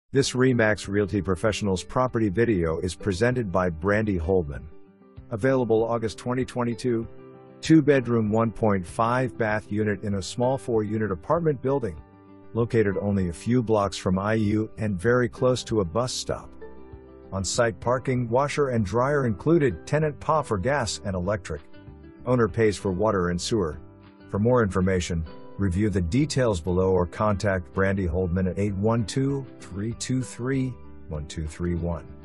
This RE/MAX Realty Professionals property video is presented by Brandy Holdeman. Available August 2022. 2-bedroom 1.5 bath unit in a small 4-unit apartment building. Located only a few blocks from IU and very close to a bus stop. On-site parking, washer and dryer included, tenant PA for gas and electric. Owner pays for water and sewer. For more information, review the details below or contact Brandy Holdeman at 812-323-1231.